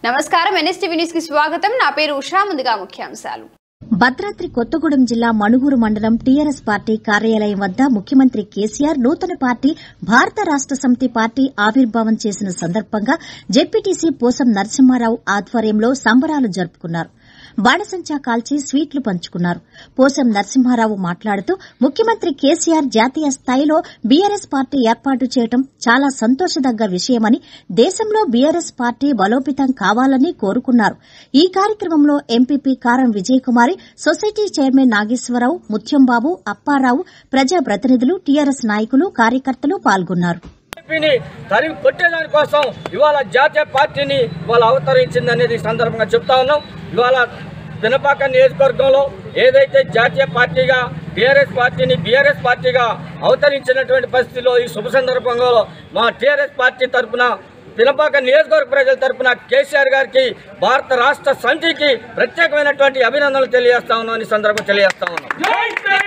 నమస్కారం NSTV news కి స్వాగతం। నా పేరు ఉషా। ముందుగా ముఖ్యాంశాలు। భద్రాద్రి కొత్తగూడెం జిల్లా మణుగూరు మండలం టీఆర్ఎస్ పార్టీ కార్యాలయం వద్ద ముఖ్యమంత్రి కేసీఆర్ నూతన పార్టీ భారత రాష్ట సమితి పార్టీ ఆవిర్భావం చేసిన సందర్భంగా జెడ్పీటీసీ పోసం నరసింహారావు ఆధ్వర్యంలో సంబరాలు జరుపుకున్నారు। బాణసంచా కాల్చి స్వీట్లు పంచుకున్నారు। పోసం నరసింహారావు మాట్లాడుతూ ముఖ్యమంత్రి కేసీఆర్ జాతీయ స్థాయిలో బీఆర్ఎస్ పార్టీ ఏర్పాటు చేయడం చాలా సంతోషదగ్గ విషయమని, దేశంలో బీఆర్ఎస్ పార్టీ బలోపేతం కావాలని కోరుకున్నారు। ఈ కార్యక్రమంలో MPP Karam Vijayakumari, society chairman Nageswararao, Mutyambabu, Apparao, ప్రజాప్రతినిధులు, టీఆర్ఎస్ నాయకులు, కార్యకర్తలు పాల్గొన్నారు। తరిమి కొట్టేదాని కోసం ఇవాళ జాతీయ పార్టీని ఇవాళ అవతరించిందనేది సందర్భంగా చెప్తా ఉన్నాం। ఇవాళ పినపాక నియోజకవర్గంలో ఏదైతే జాతీయ పార్టీగా బీఆర్ఎస్ పార్టీగా అవతరించినటువంటి పరిస్థితిలో ఈ శుభ సందర్భంలో మా టీఆర్ఎస్ పార్టీ తరఫున పినపాక నియోజకవర్గ ప్రజల తరఫున కేసీఆర్ గారికి భారత రాష్ట్ర సమితికి ప్రత్యేకమైనటువంటి అభినందనలు తెలియజేస్తా ఉన్నాం। ఈ సందర్భంగా తెలియజేస్తా ఉన్నాం।